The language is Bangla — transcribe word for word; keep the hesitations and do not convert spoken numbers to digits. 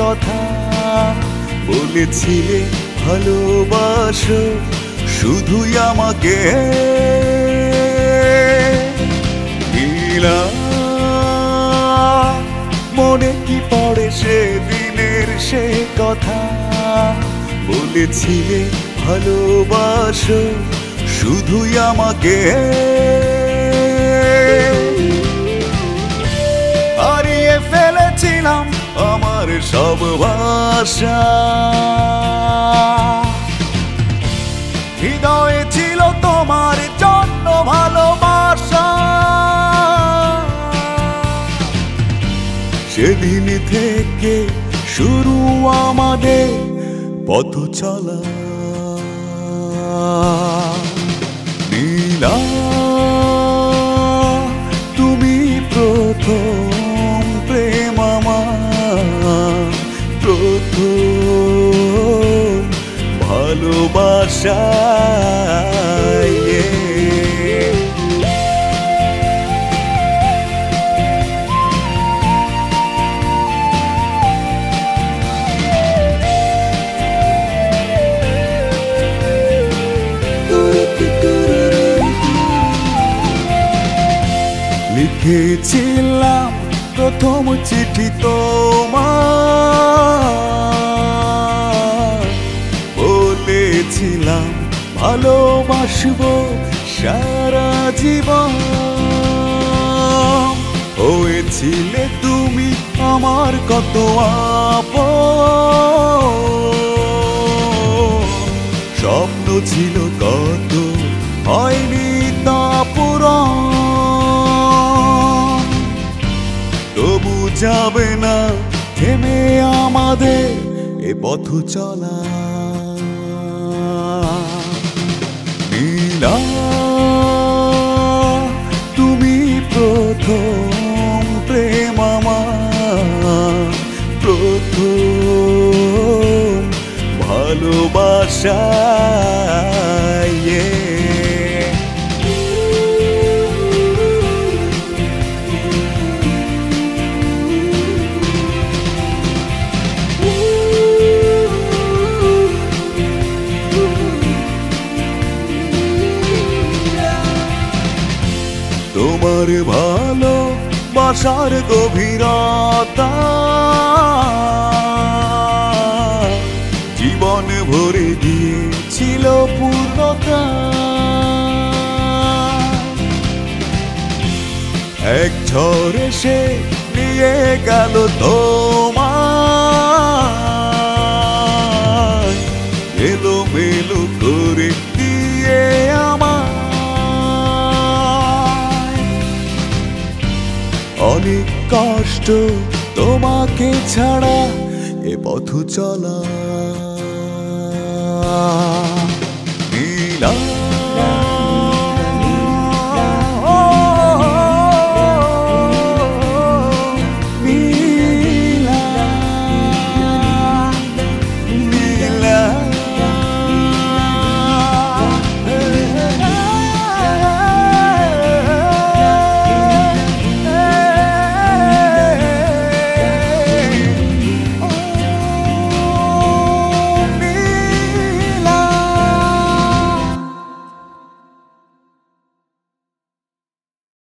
কথা বলেছিলে ভালোবাসো শুধুই আমাকে। নীলা মনে কি পড়ে সে দিনের সে কথা বলেছিলে ভালোবাসো শুধুই আমাকে। হারিয়ে ফেলেছিলাম আমার সব ভাষা, হৃদয়ে ছিল তোমার জন্য ভালোবাসা। সেদিন থেকে শুরু আমাদের পথ চলা। নীলা তুমি প্রথম প্রেম আমার, প্রথম ভালোবাসা। লিখেছিলাম প্রথম চিঠি তোমার, বলেছিলাম ভালোবাসবো সারা জীবন। হয়েছিলে তুমি আমার কত আপন, স্বপ্ন ছিল কত হয়নি তা পূরণ। তবু যাবে না থেমে আমাদের এ পথ চলা। নীলা তুমি প্রথম প্রেম আমার, প্রথম ভালোবাসা। তোমার ভালোবাসার গভীরতা জীবন ভরে দিয়েছিল পূর্ণতা। এক ঝড়ে সে নিয়ে গেল তোমার, এলো মেলো করে দিয়ে আমার। অনেক কষ্ট তোমাকে ছাড়া এ পথ চলা।